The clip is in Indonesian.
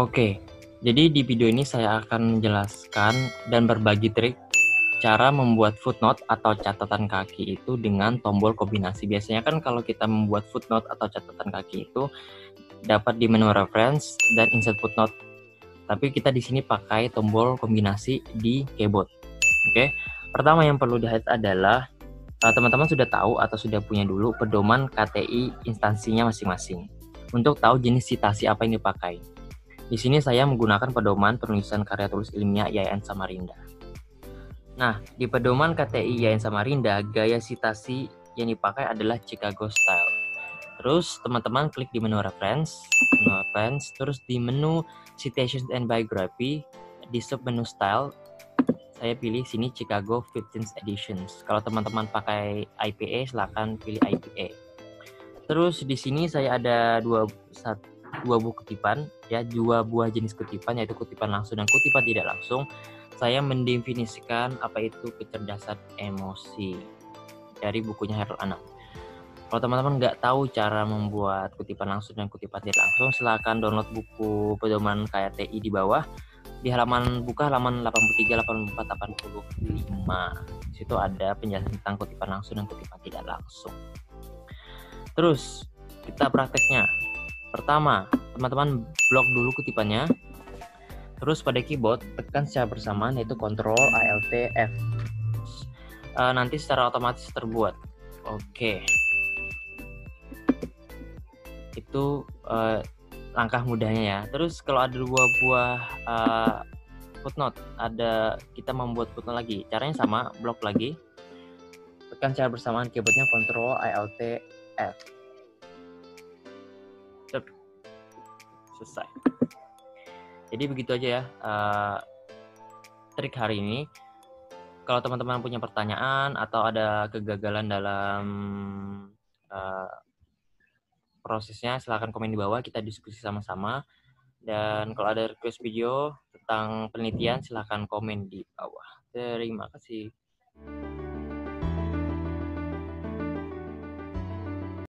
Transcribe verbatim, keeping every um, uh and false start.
Oke, jadi di video ini saya akan menjelaskan dan berbagi trik cara membuat footnote atau catatan kaki itu dengan tombol kombinasi. Biasanya kan kalau kita membuat footnote atau catatan kaki itu dapat di menu reference dan insert footnote. Tapi kita di sini pakai tombol kombinasi di keyboard. Oke, pertama yang perlu dilihat adalah teman-teman sudah tahu atau sudah punya dulu pedoman K T I instansinya masing-masing untuk tahu jenis citasi apa yang dipakai. Di sini saya menggunakan pedoman penulisan karya tulis ilmiah I A I N Samarinda. Nah, di pedoman K T I I A I N Samarinda, gaya citasi yang dipakai adalah Chicago Style. Terus teman-teman klik di menu reference, menu reference, terus di menu Citations and Biography, di sub menu Style, saya pilih sini Chicago fifteenth Editions. Kalau teman-teman pakai I P A, silakan pilih I P A. Terus di sini saya ada dua satu dua buah kutipan, ya, dua buah jenis kutipan, yaitu kutipan langsung dan kutipan tidak langsung. Saya mendefinisikan apa itu kecerdasan emosi dari bukunya Harold Anna. Kalau teman-teman nggak tahu cara membuat kutipan langsung dan kutipan tidak langsung, silakan download buku pedoman K T I di bawah. Di halaman buka halaman delapan puluh tiga, delapan puluh empat, delapan puluh lima. Di situ ada penjelasan tentang kutipan langsung dan kutipan tidak langsung. Terus kita prakteknya. Pertama, teman-teman blok dulu kutipannya. Terus pada keyboard tekan secara bersamaan yaitu Ctrl Alt F. E, nanti secara otomatis terbuat. Oke. Itu e, langkah mudahnya ya. Terus kalau ada dua buah e, footnote, ada kita membuat footnote lagi. Caranya sama, blok lagi. Tekan secara bersamaan keyboardnya Ctrl Alt F. Selesai. Jadi begitu aja ya uh, trik hari ini. Kalau teman-teman punya pertanyaan atau ada kegagalan dalam uh, prosesnya, silahkan komen di bawah, kita diskusi sama-sama. Dan kalau ada request video tentang penelitian, silahkan komen di bawah. Terima kasih.